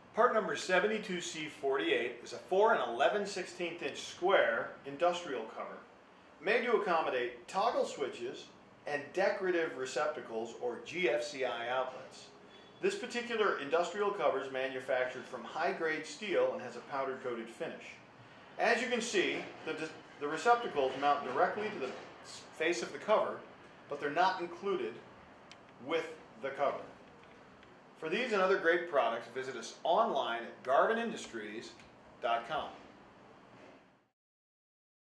Part number 72C48 is a 4 11/16 inch square industrial cover made to accommodate toggle switches and decorative receptacles or GFCI outlets. This particular industrial cover is manufactured from high-grade steel and has a powder-coated finish. As you can see, the receptacles mount directly to the face of the cover, but they're not included with the cover. For these and other great products, visit us online at garvinindustries.com.